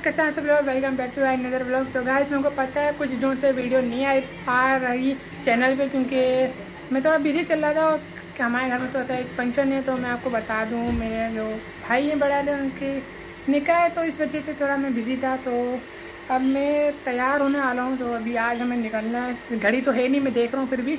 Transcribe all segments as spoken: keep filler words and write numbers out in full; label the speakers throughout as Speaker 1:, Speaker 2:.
Speaker 1: कैसे हैं सब लोग, welcome back to another vlog. तो गाइस मेरे को पता है कुछ दिनों से वीडियो नहीं आ आ रही चैनल पे, क्योंकि मैं थोड़ा बिजी चल रहा था और हमारे घर में तो होता है एक फंक्शन है। तो मैं आपको बता दूं, मेरे जो भाई हैं बड़ा वाले उनकी निकाह है, तो इस वजह से थोड़ा मैं बिजी था। तो अब मैं तैयार होने वाला हूँ, तो अभी आज हमें निकलना है। घड़ी तो है नहीं, मैं देख रहा हूँ, फिर भी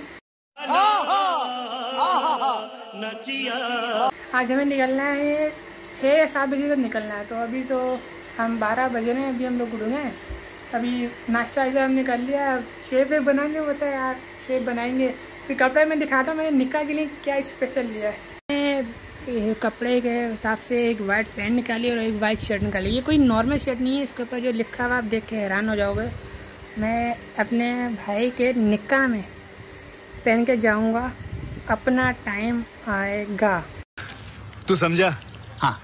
Speaker 1: आज हमें निकलना है छः या सात बजे तक निकलना है। तो अभी तो हम बारह बजे रहे हैं, अभी हम लोग उड़ गए। अभी नाश्ता इधर हमने कर लिया, शेप वेप बनाएंगे, होता है यार शेप बनाएंगे। फिर कपड़े में दिखाता हूँ मैंने निकाह के लिए क्या स्पेशल लिया है। कपड़े के हिसाब से एक वाइट पैंट निकाली और एक वाइट शर्ट निकाली। ये कोई नॉर्मल शर्ट नहीं है, इसके ऊपर जो लिखा हुआ आप देख के हैरान हो जाओगे। मैं अपने भाई के निकाह में पहन के जाऊँगा, अपना टाइम आएगा।
Speaker 2: तू समझा? हाँ।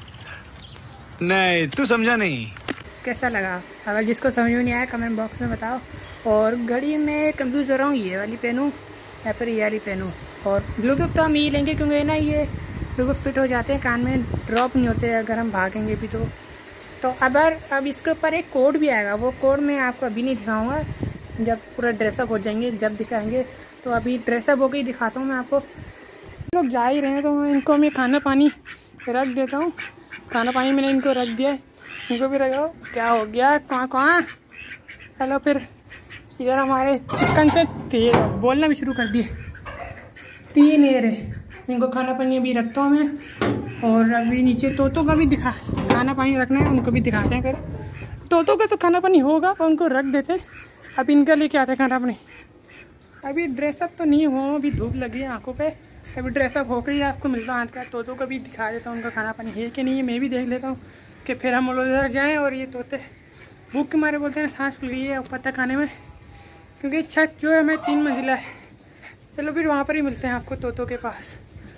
Speaker 2: नहीं तू समझा नहीं।
Speaker 1: कैसा लगा? अगर जिसको समझ में नहीं आया कमेंट बॉक्स में बताओ। और घड़ी में कंफ्यूज हो रहा हूँ, ये वाली पहनूँ या फिर ये वाली पहनूँ। और ब्लूटूथ तो हम ये लेंगे क्योंकि ना ये बिल्कुल फिट हो जाते हैं, कान में ड्रॉप नहीं होते अगर हम भागेंगे भी। तो तो अगर अब इसके ऊपर एक कोड भी आएगा, वो कोड मैं आपको अभी नहीं दिखाऊँगा, जब पूरा ड्रेसअप हो जाएंगे जब दिखाएंगे। तो अभी ड्रेसअप होकर ही दिखाता हूँ मैं आपको। लोग जा ही रहे हैं तो मैं इनको मैं खाना पानी रख देता हूँ। खाना पानी मैंने इनको रख दिया है, इनको भी रखो। क्या हो गया? कहाँ कहाँ? चलो फिर इधर हमारे चिकन से तेल बोलना भी शुरू कर दिए। तीन एयर है, इनको खाना पानी अभी रखता हूँ मैं। और अभी नीचे तोतों का भी दिखा खाना पानी रखना है, उनको भी दिखाते हैं। फिर तोतों का तो खाना पानी होगा तो उनको रख देते हैं। अब इनका लेके आते हैं खाना पानी। अभी ड्रेसअप तो नहीं हुआ, अभी धूप लगी है आँखों पे। अभी ड्रेसअप होकर ही आपको मिलता हूँ। आज का तोतों को भी दिखा देता हूँ, उनका खाना पानी है कि नहीं है मैं भी देख लेता हूँ, कि फिर हम लोग उधर जाएँ। और ये तोते भूख के मारे बोलते हैं सांस फूल गई है ऊपर तक आने में, क्योंकि छत जो है हमें तीन मंजिला है। चलो फिर वहाँ पर ही मिलते हैं आपको तोतों के पास।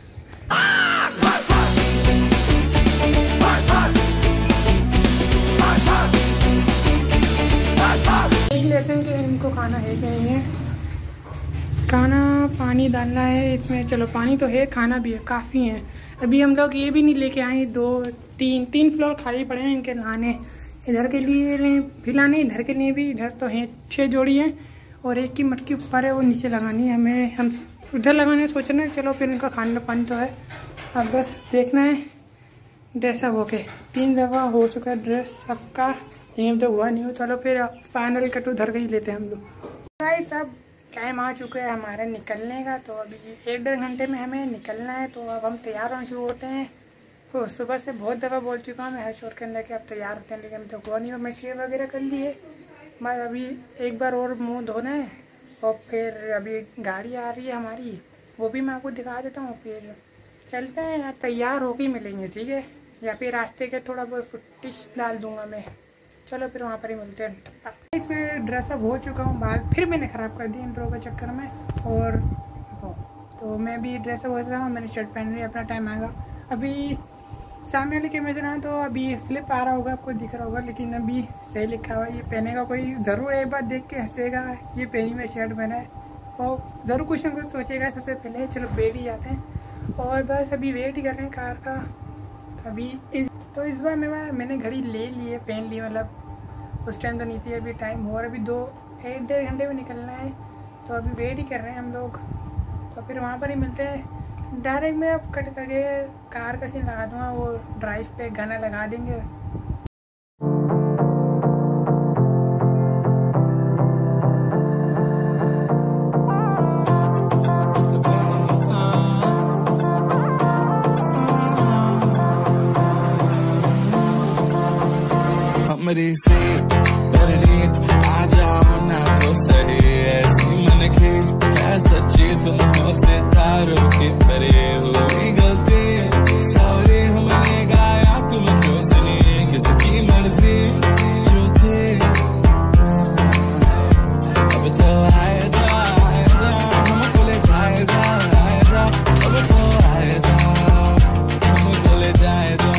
Speaker 1: देख लेते हैं कि इनको खाना है कि नहीं है। खाना पानी डालना है इसमें। चलो पानी तो है, खाना भी है, काफ़ी है। अभी हम लोग ये भी नहीं लेके आए, दो तीन तीन फ्लोर खाली पड़े हैं इनके नहाने। इधर के लिए भी लाने, इधर के लिए भी। इधर तो हैं छः जोड़ी हैं और एक की मटकी ऊपर है, वो नीचे लगानी है हमें। हम उधर लगाने सोच रहे हैं। चलो फिर इनका खाना पानी तो है, अब बस देखना है ड्रेसअप होके। तीन दफ़ा हो चुका है ड्रेस सबका, यहीं तो हुआ नहीं हो। चलो फिर फाइनल कट उधर के ही लेते हैं हम लोग। भाई सब टाइम आ चुका है हमारे निकलने का। तो अभी एक डेढ़ घंटे में हमें निकलना है। तो अब हम तैयार होना शुरू होते हैं। तो सुबह से बहुत दफ़ा बोल चुका हूँ मैं हर शोर के अंदर कि अब तैयार होते हैं, लेकिन तो हुआ नहीं। मैं शेव वगैरह कर ली है, बस अभी एक बार और मुंह धोना है। और फिर अभी गाड़ी आ रही है हमारी, वो भी मैं आपको दिखा देता हूँ। फिर चलते हैं, तैयार होकर ही मिलेंगे, ठीक है? या फिर रास्ते के थोड़ा बहुत फुटेज डाल दूँगा मैं। चलो फिर वहाँ पर ही मिलते हैं। इसमें ड्रेसअप हो चुका हूँ, बाल फिर मैंने ख़राब कर दिया इंट्रो के चक्कर में। और तो मैं भी ड्रेसअप हो चुका हूँ, मैंने शर्ट पहन ली, अपना टाइम आएगा। अभी सामने वाले कैमरे से ना तो अभी फ्लिप आ रहा होगा, आपको दिख रहा होगा, लेकिन अभी सही लिखा हुआ है। ये पहनेगा कोई ज़रूर एक बार देख के हंसेगा, ये पहनी में शर्ट पहना है, और ज़रूर कुछ ना कुछ सोचेगा सबसे पहले। चलो बैठ ही जाते हैं और बस अभी वेट ही कर रहे हैं कार का। अभी इस, तो इस बार मैं मैंने घड़ी ले ली है, पहन ली, मतलब उस टाइम तो नहीं थी। अभी टाइम हो, और अभी दो एक डेढ़ घंटे में निकलना है। तो अभी वेट ही कर रहे हैं हम लोग। तो फिर वहाँ पर ही मिलते हैं। डायरेक्ट मैं अब कट करके कार का सीन लगा दूँगा, वो ड्राइव पे गाना लगा देंगे।
Speaker 3: मेरी से परनीत आ जाओ ना तो सही, ऐसी मन की है सच्ची तुम से तारों की परे हुई गलती। सॉरी हमने गाया तुम क्यों सुनी, किसकी मर्जी जो थे। अब तो आए जा आए जा हमको ले जाए जा आए जा, अब तो आए जा हमको ले जाए जा।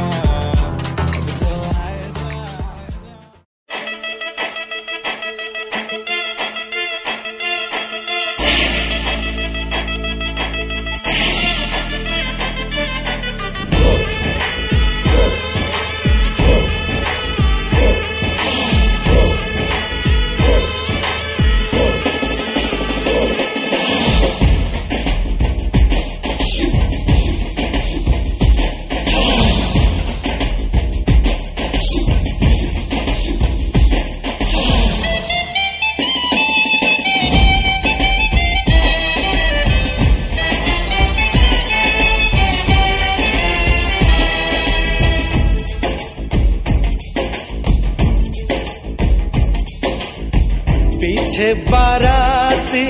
Speaker 4: पीछे बाराती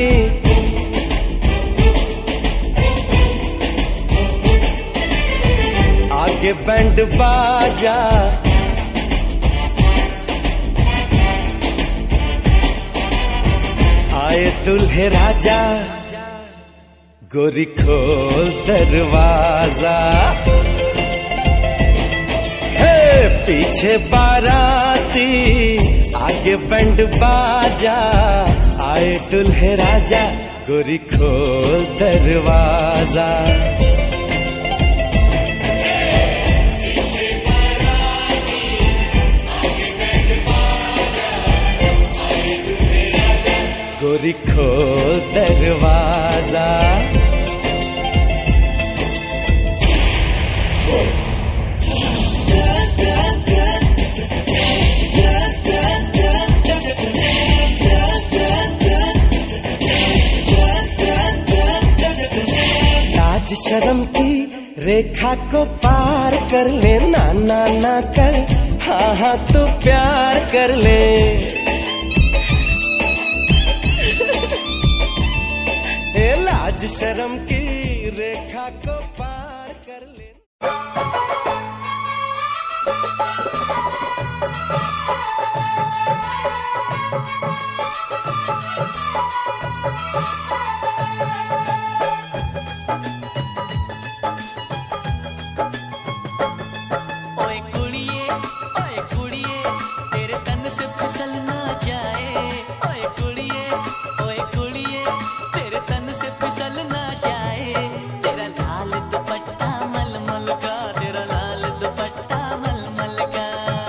Speaker 4: आगे बैंड बाजा, आए दुल्हे राजा, गोरी खोल दरवाजा। हे पीछे बाराती आगे बैंड बाजा, आए दुल्हे राजा, गोरी खोल दरवाजा। गोरी खोल दरवाजा। लाज शर्म की रेखा को पार कर ले, ना ना ना कर, हाँ हाँ तू प्यार कर ले। लाज शर्म की रेखा को पार कर ले।
Speaker 5: ओए कुड़िए ओए कुड़िए तेरे तन से फिसल ना जाए। ओए कुड़िए ओए कुड़िए तेरे तन से फिसल ना जाए। तेरा लाल दुपट्टा मलमल का, तेरा लाल दुपट्टा मलमल का।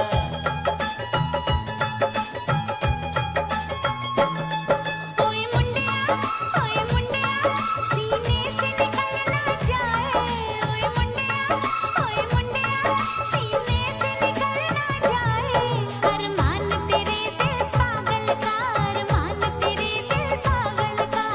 Speaker 5: ओए मुंडिया ओए मुंडिया सीने से निकल ना जाए। ओए मुंडिया ओए मुंडिया सीने से निकल ना जाए। अरमान तेरे दिल पागल का, अरमान तेरे दिल पागल का।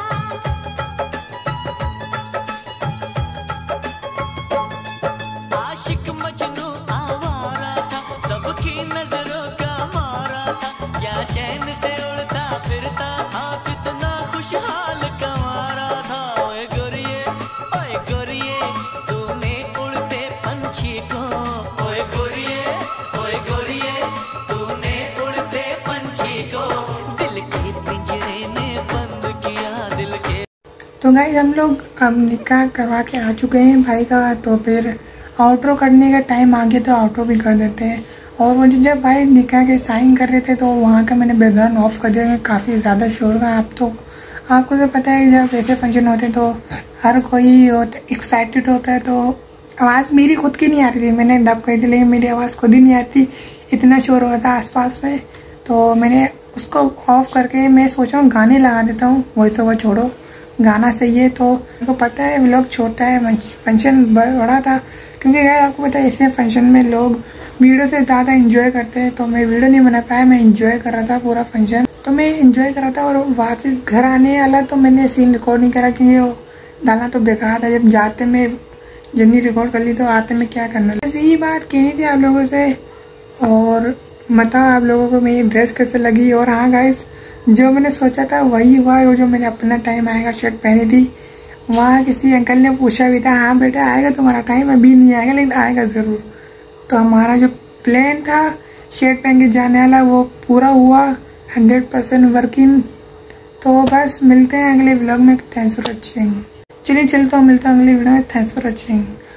Speaker 5: आशिक मजनू आवारा था, सबकी नजरों का मारा था। क्या चैन से उड़ता फिरता, हाँ कितना खुशहाल कमारा था। ओए गोरिये ओए गोरिये तूने उड़ते पंछी को। ओए गोरिये ओए गोरिये तूने उड़ते पंछी को दिल के पिंजरे में बंद किया, दिल के।
Speaker 1: तो गाइस हम लोग अब निकाह करवा के आ चुके हैं भाई का, तो फिर आउटरो करने का टाइम आ गया तो आउटरो भी कर देते हैं। और मुझे जब भाई निकाह के साइन कर रहे थे तो वहाँ का मैंने बैकग्राउंड ऑफ कर दिया, काफ़ी ज़्यादा शोर का। आप तो आपको तो पता है जब ऐसे फंक्शन होते हैं तो हर कोई होता एक्साइटेड होता है, तो आवाज़ मेरी खुद की नहीं आ रही थी। मैंने डब कर दी लेकिन मेरी आवाज़ खुद ही नहीं आती, इतना शोर हो रहा था आसपास में। तो मैंने उसको ऑफ करके मैं सोचा हूँ गाने लगा देता हूँ, वही तो वो छोड़ो गाना सही है। तो आपको पता है व्लॉग छोटा है, फंक्शन बड़ा था, क्योंकि यार आपको पता है ऐसे फंक्शन में लोग वीडियो से ज़्यादा एंजॉय करते हैं। तो मैं वीडियो नहीं बना पाया, मैं एंजॉय कर रहा था पूरा फंक्शन, तो मैं एंजॉय कर रहा था। और वापस घर आने वाला तो मैंने सीन रिकॉर्ड नहीं करा, क्योंकि वो डालना तो बेकार था। जब जाते में जर्नी रिकॉर्ड कर ली तो आते में क्या करना। बस यही बात कहनी थी आप लोगों से। और बताओ आप लोगों को मेरी ड्रेस कैसे लगी। और हाँ गाइस, जो मैंने सोचा था वही हुआ, वो जो मैंने अपना टाइम आएगा शर्ट पहनी थी। वहाँ किसी अंकल ने पूछा भी था, हाँ बेटा आएगा तुम्हारा टाइम, अभी नहीं आएगा लेकिन आएगा ज़रूर। तो हमारा जो प्लान था शर्ट पहन के जाने वाला वो पूरा हुआ, हंड्रेड परसेंट वर्किंग। तो बस मिलते हैं अगले व्लॉग में। Thanks for watching. चलिए चलता हूँ, मिलता हूँ अगले वीडियो में। Thanks for watching.